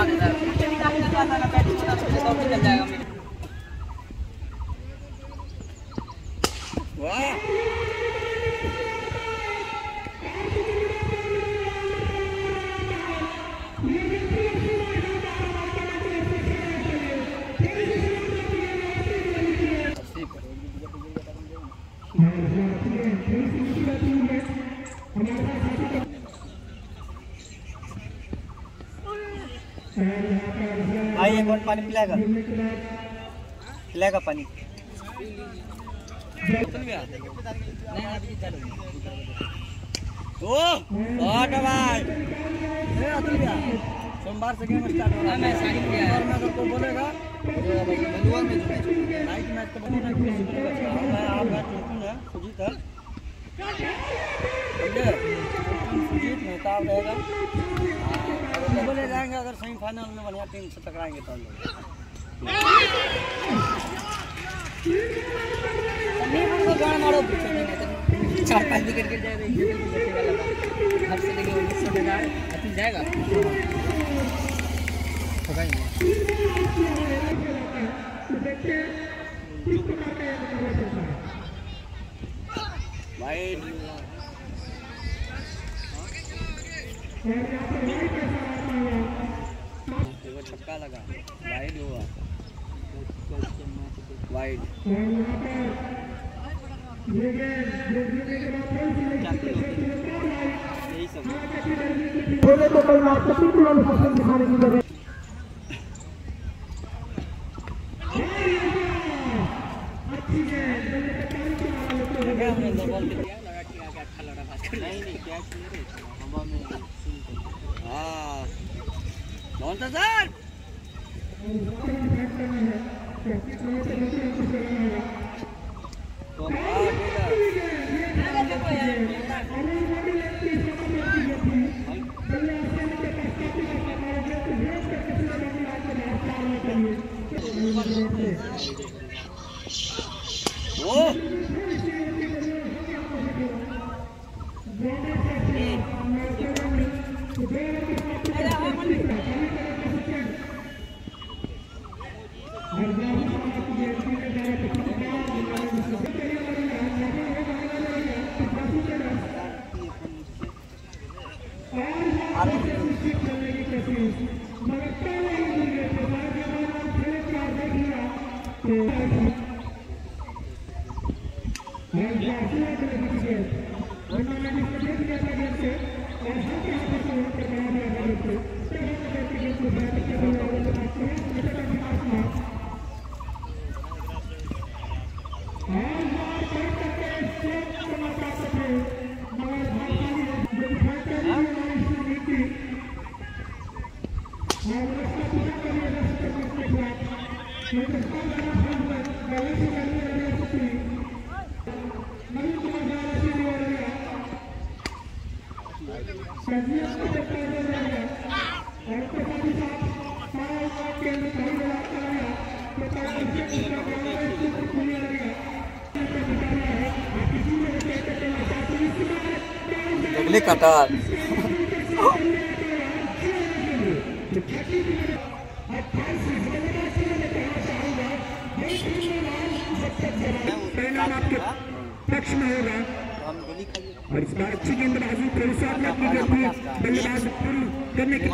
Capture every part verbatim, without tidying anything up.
करवा देता है। मुझे निकाल के करवाता ना बैट छोटा छोटा तो निकल जाएगा मेरे। वाह भाई एक बार पानी पिलाएगा पिलाएगा पानी ओ हट भाई सोमवार से गेम स्टार्ट हो रहा है। मैं साड़ी किया है और मैं सबको बोलेगा बंदुआ में नाइट मैच तो बनेगा मैं आप मैं टुनटुन है सुजीत है समझे सुजीत मेहताब रहेगा तो बोले जाएंगे अगर सेमीफाइनल में बढ़िया टीम से टकराएंगे तो हम लोग गाना मारो चार पाँच विकेट गिर जाएगा घर से लेके उन्नीस सौ में जाएगा भाई देखो छक्का लगा वाइड हुआ वाइड यही सब नहीं नहीं क्या हवा में हाँ कौन सा सर तो वो अगले कतार पक्ष में होगा और इस बार अच्छी गेंदबाजी बल्लेबाज करने की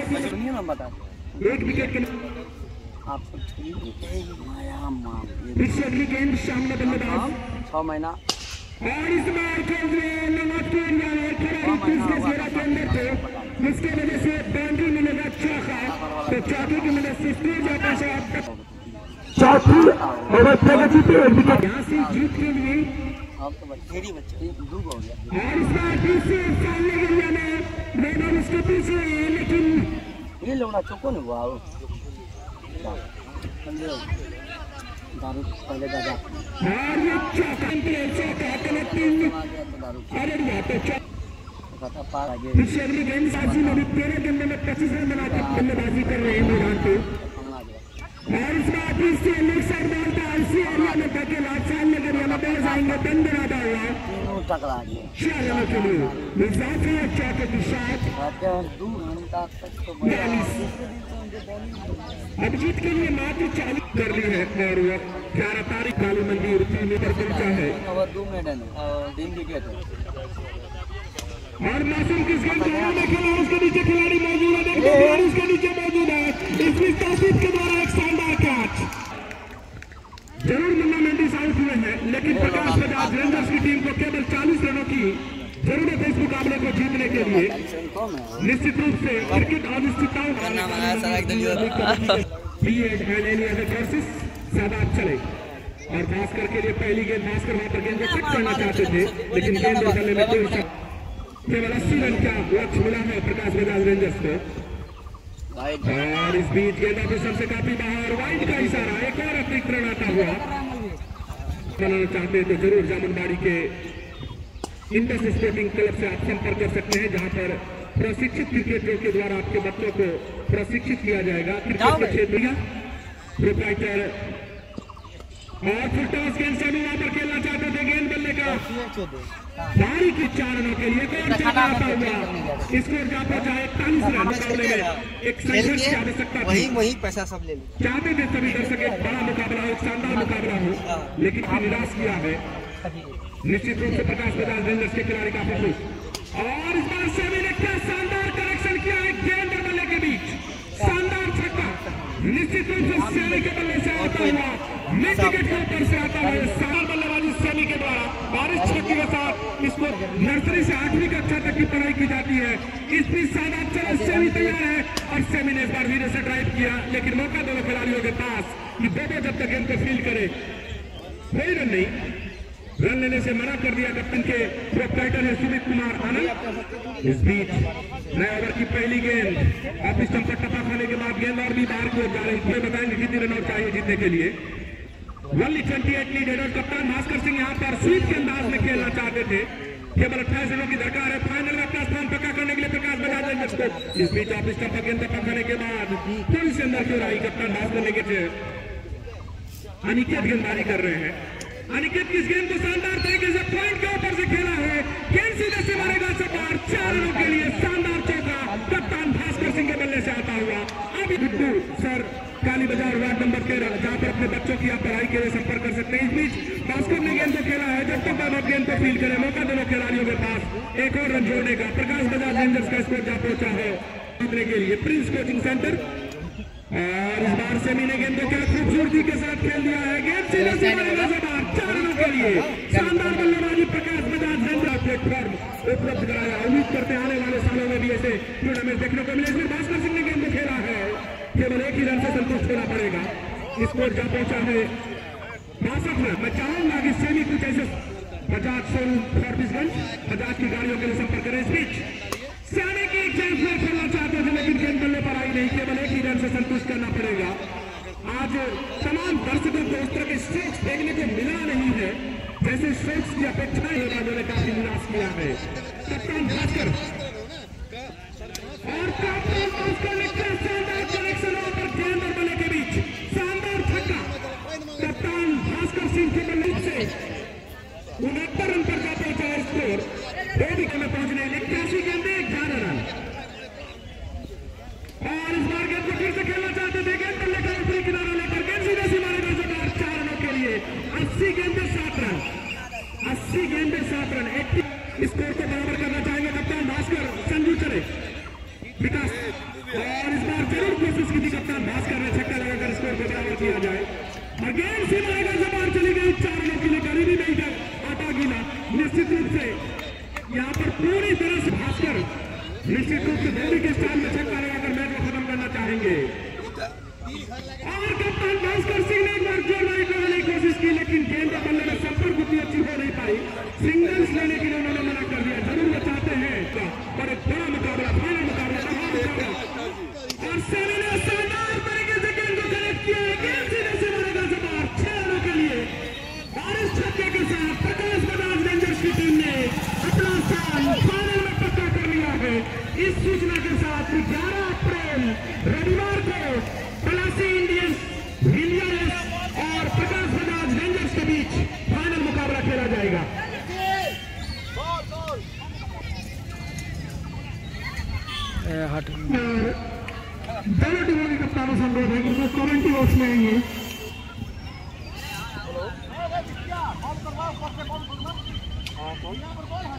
एक विकेट के फिर अगली गेंद सामने बल्लेबाज छह महीना और इस बार खेल रहे के अंदर थे जिसकी वजह से बाउंड्री मिलेगा चौका तो चौके की मदद से तेज आकाश चौथी ओवर प्रगति पे एक विकेट यहाँ से जीत के लिए और इस बार पीछे सामने एरिया में मैदान उसके पीछे है लेकिन ये लोग ना चौको नहीं हुआ दारू पहले दादा और ये चौका चौका कनेक्टिंग अरे यहाँ पे चौका पार आगे पीछे अगली गेंदबाजी में भी तेरह गेंदों में पच्चीस रन बनाकर बल्लेबाजी कर रहे हैं मैदान पे और इस बार फिर से लेग साइड डालता है इसी एरिया में ताकि लास्ट साल में अगर यहाँ पे चाहेंगे बंद बनाता हुआ तीनों टकरा गए चार रनों के लिए मुजाफिर चौके के साथ दो घंटा तक तो अभिजीत के लिए मात्र चालू कर ली है और वह ग्यारह तारीख काली मंदिर टीम पर पहुंचा है और दो मेडल विकेट है और मासूम किस गेंद को में खेला उसके नीचे खिलाड़ी मौजूद है देखो खिलाड़ी उसके नीचे मौजूद है इसमें तासीफ के द्वारा एक शानदार कैच जरूर मुन्ना मेंडिस आउट हुए हैं लेकिन प्रकाश बजाज रेंजर्स की टीम को केवल चालीस रनों की जरूरत है इस मुकाबले को जीतने के लिए निश्चित रूप से क्रिकेट अनिश्चितताओं सादाब चले और भास्कर के लिए पहली गेंद भास्कर वहां पर गेंद को चेक करना चाहते थे लेकिन गेंद बदलने में कोई केवल अस्सी रन का लक्ष्य मिला है प्रकाश बजाज रेंजर्स को और इस बीच गेंद ऑफिसर से काफी बाहर वाइड का इशारा एक और अतिरिक्त रन आता हुआ बनाना चाहते हैं तो जरूर जामुनबाड़ी के इंडस स्पोर्टिंग क्लब से आप संपर्क कर सकते हैं जहां पर प्रशिक्षित क्रिकेटरों के द्वारा आपके बच्चों को प्रशिक्षित किया जाएगा क्रिकेट के क्षेत्र में प्रोप्राइटर और फुल टॉस गेंद से भी वहां पर खेलना चाहते थे गेंद बल्ले का भारी की चार रनों के लिए कौन चाहता आता हुआ स्कोर जा पहुंचा इकतालीस रन मुकाबले में एक संघर्ष की आवश्यकता थी वही वही पैसा सब ले लो चाहते थे सभी दर्शक एक बड़ा मुकाबला हो एक शानदार मुकाबला हो लेकिन निराश किया है निश्चित रूप से प्रकाश बजाज रेंजर्स के खिलाड़ी काफी खुश और इस बार सेमी ने क्या शानदार कनेक्शन किया है गेंद और बल्ले के बीच शानदार छक्का निश्चित रूप से सेमी के बल्ले से आता हुआ मिड विकेट के ऊपर से आता हुआ शानदार बल्लेबाजी सेमी के द्वारा बारिश छक्के के साथ इसको नर्सरी से आठवीं कक्षा तक की पढ़ाई की जाती है इस बीच शानदार चलो सेमी तैयार है और सेमी ने इस बार धीरे से ड्राइव किया लेकिन मौका दोनों खिलाड़ियों के पास कि दोनों जब तक गेंद को फील्ड करे कोई रन नहीं रन लेने से मना कर दिया कप्तान के प्रोप्राइटर है सुमित कुमार आनंद इस बीच नए ओवर की पहली गेंद आप स्टंप पर टपा खाने के बाद गेंद और भी बाहर की ओर जा रही है बताएंगे कितनी रन आउट चाहिए जीतने के लिए ओनली अट्ठाईस लीड है कप्तान भास्कर सिंह यहाँ पर स्वीप के अंदाज में खेलना चाहते थे केवल अट्ठाईस रनों की दरकार है फाइनल में अपना स्थान पक्का करने के लिए प्रकाश बजाज रेंजर्स को इस बीच आप स्टंप पर गेंद टपा खाने के बाद थोड़ी सी अंदर की ओर आई कप्तान भास्कर लेके अनिकेत गेंदबाजी कर रहे हैं अनिकेत की इस गेंद को शानदार तरीके से पॉइंट के ऊपर से खेला है गेंद सीधे से मारेगा सपार चार रनों के लिए शानदार चौका कप्तान भास्कर सिंह के बल्ले से आता हुआ अभी बिट्टू सर काली बाजार वार्ड नंबर तेरह जहां पर अपने बच्चों की आप पढ़ाई के लिए संपर्क कर सकते हैं इस बीच भास्कर ने गेंद को खेला है जब तक आप गेंद को फील्ड करें मौका दोनों खिलाड़ियों के पास एक और रन जोड़ने का प्रकाश बजाज रेंजर्स का स्कोर जा पहुंचा है के लिए प्रिंस कोचिंग सेंटर और इस बार सेमी ने गेंद को क्या खूबसूरती के साथ खेल दिया है गेंद सीधे से मारेगा सपार चार रनों के लिए शानदार बल्लेबाजी प्रकाश बजाज रेंजर्स प्लेटफॉर्म उपलब्ध कराया उम्मीद करते हैं आने वाले सालों में भी ऐसे टूर्नामेंट देखने को मिले इसमें भास्कर सिंह ने गेंद को खेला है केवल एक ही रन से संतुष्ट होना पड़ेगा स्कोर जा पहुंचा है बासठ रन मैं चाहूंगा कि सेमी कुछ ऐसे बजाज शोरूम फॉर्टिसगंज बजाज की गाड़ियों के लिए संपर्क करें इस बीच सेमी की चांस में खेलना चाहते थे लेकिन गेंद बल्ले पर आई नहीं केवल एक ही रन से संतुष्ट करना पड़ेगा आज तमाम दर्शकों को उस तरह के स्ट्रोक्स देखने को मिला नहीं है जैसे स्ट्रोक्स की अपेक्षाएं ने काफी निराश किया है कप्तान भास्कर और कप्तान भास्कर ने क्या शानदार कनेक्शन पर गेंद और बल्ले के बीच शानदार छक्का कप्तान भास्कर सिंह के बल्ले से उनहत्तर रन पर जा पहुंचा है स्कोर दो विकेट में पहुंचने इक्यासी गेंदे ग्यारह रन और इस बार गेंद को फिर से खेलना चाहते थे गेंद बल्ले का ऊपरी किनारा लेकर गेंद सीधे से मारेगा सपार चार रनों के लिए अस्सी गेंदे सात रन अस्सी गेंदे सात रन एक स्कोर को बराबर करना चाहेंगे कप्तान भास्कर संजू चले विकास और इस बार जरूर कोशिश की थी कप्तान भास्कर ने छक्का लगाकर स्कोर को बराबर किया जाए और गेंद से मारेगा सपार चली गई चार रनों के लिए करीबी नहीं कर आटा गिला निश्चित रूप से यहाँ पर पूरी तरह से भास्कर निश्चित रूप से धोनी के स्थान में छक्का लगाकर मैच को खत्म करना चाहेंगे और कप्तान भास्कर सिंह ने एक बार जोर लगाने की कोशिश की लेकिन गेंद के बल्ले में संपर्क उतनी अच्छी हो नहीं पाई सिंगल्स लेने के लिए उन्होंने मना कर दिया जरूर वो चाहते हैं पर एक बड़ा मुकाबला फाइनल मुकाबला मुकाबला और सेमी ने शानदार तरीके से गेंद को कनेक्ट किया है गेंद सीधे से मारेगा सपार छह रनों के लिए और इस छक्के के साथ प्रकाश बजाज रेंजर्स की टीम ने अपना स्थान फाइनल में पक्का कर लिया है इस सूचना के साथ ग्यारह अप्रैल रविवार को पलासी इंडियंस विलियर्स और प्रकाश बजाज रेंजर्स के बीच फाइनल मुकाबला खेला हट दोनों टीमों के कप्तानों से अनुरोध है कि वो कमेंट्री बॉक्स में आएंगे। हेलो